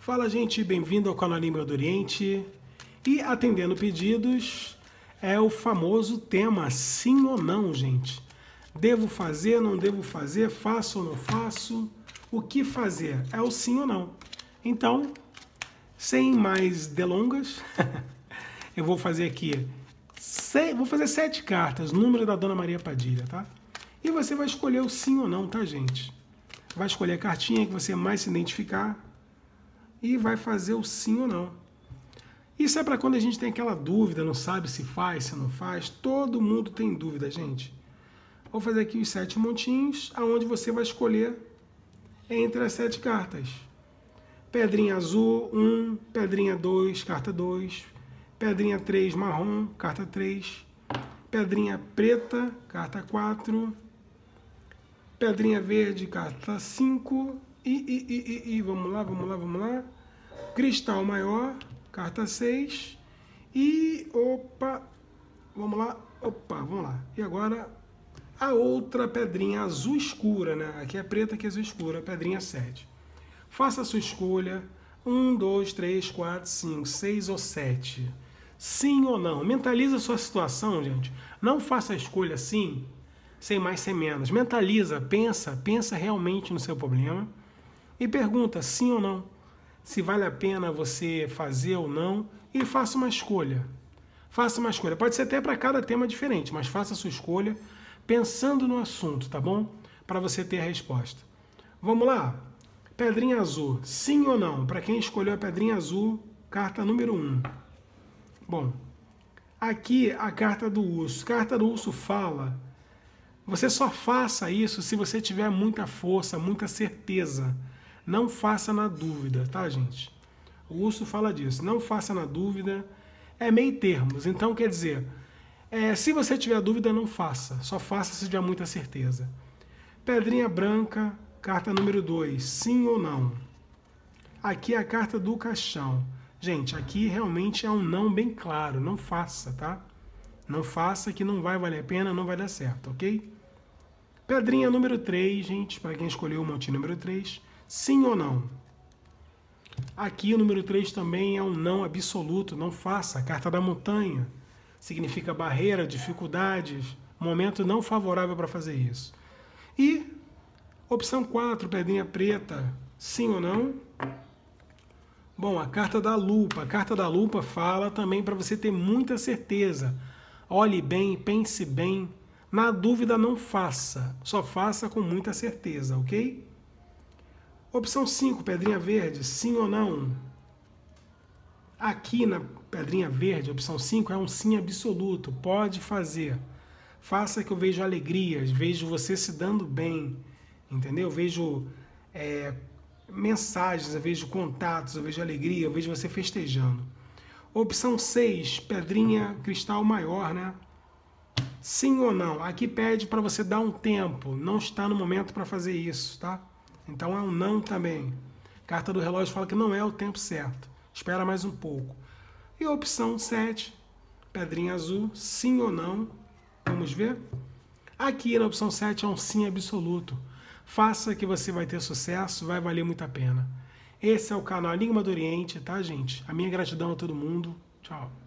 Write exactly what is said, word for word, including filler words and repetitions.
Fala, gente, bem-vindo ao canal Enigma do Oriente. E atendendo pedidos é o famoso tema sim ou não, gente. Devo fazer, não devo fazer, faço ou não faço? O que fazer? É o sim ou não. Então, sem mais delongas, eu vou fazer aqui, seis, vou fazer sete cartas, número da Dona Maria Padilha, tá? E você vai escolher o sim ou não, tá, gente? Vai escolher a cartinha que você mais se identificar e vai fazer o sim ou não. Isso é para quando a gente tem aquela dúvida, não sabe se faz, se não faz. Todo mundo tem dúvida, gente. Vou fazer aqui os sete montinhos, aonde você vai escolher entre as sete cartas. Pedrinha azul, um, pedrinha dois, carta dois, pedrinha três, marrom, carta três, pedrinha preta, carta quatro, pedrinha verde, carta cinco, e, e, e, e, e vamos lá, vamos lá, vamos lá, cristal maior, carta seis, e, opa, vamos lá, opa, vamos lá, e agora a outra pedrinha azul escura, né, aqui é preta, aqui é azul escura, pedrinha sete. Faça a sua escolha, um, dois, três, quatro, cinco, seis ou sete. Sim ou não? Mentaliza a sua situação, gente. Não faça a escolha assim, sem mais, sem menos. Mentaliza, pensa, pensa realmente no seu problema e pergunta sim ou não. Se vale a pena você fazer ou não e faça uma escolha. Faça uma escolha. Pode ser até para cada tema diferente, mas faça a sua escolha pensando no assunto, tá bom? Para você ter a resposta. Vamos lá? Pedrinha azul, sim ou não? Para quem escolheu a pedrinha azul, carta número um. Bom, aqui a carta do urso. Carta do urso fala, você só faça isso se você tiver muita força, muita certeza. Não faça na dúvida, tá, gente? O urso fala disso, não faça na dúvida, é meio termos. Então, quer dizer, é, se você tiver dúvida, não faça. Só faça se tiver muita certeza. Pedrinha branca, carta número dois, sim ou não? Aqui é a carta do caixão. Gente, aqui realmente é um não bem claro, não faça, tá? Não faça que não vai valer a pena, não vai dar certo, ok? Pedrinha número três, gente, para quem escolheu o montinho número três, sim ou não? Aqui o número três também é um não absoluto, não faça. A carta da montanha significa barreira, dificuldades, momento não favorável para fazer isso. E opção quatro, pedrinha preta, sim ou não? Bom, a carta da lupa. A carta da lupa fala também para você ter muita certeza. Olhe bem, pense bem. Na dúvida, não faça. Só faça com muita certeza, ok? Opção cinco, pedrinha verde, sim ou não? Aqui na pedrinha verde, opção cinco, é um sim absoluto. Pode fazer. Faça que eu vejo alegrias, vejo você se dando bem. Entendeu? Eu vejo é, mensagens, eu vejo contatos, eu vejo alegria, eu vejo você festejando. Opção seis, pedrinha cristal maior, né? Sim ou não? Aqui pede para você dar um tempo, não está no momento para fazer isso, tá? Então é um não também. Carta do relógio fala que não é o tempo certo, espera mais um pouco. E opção sete, pedrinha azul, sim ou não? Vamos ver? Aqui na opção sete é um sim absoluto. Faça que você vai ter sucesso, vai valer muito a pena. Esse é o canal Enigma do Oriente, tá, gente? A minha gratidão a todo mundo. Tchau.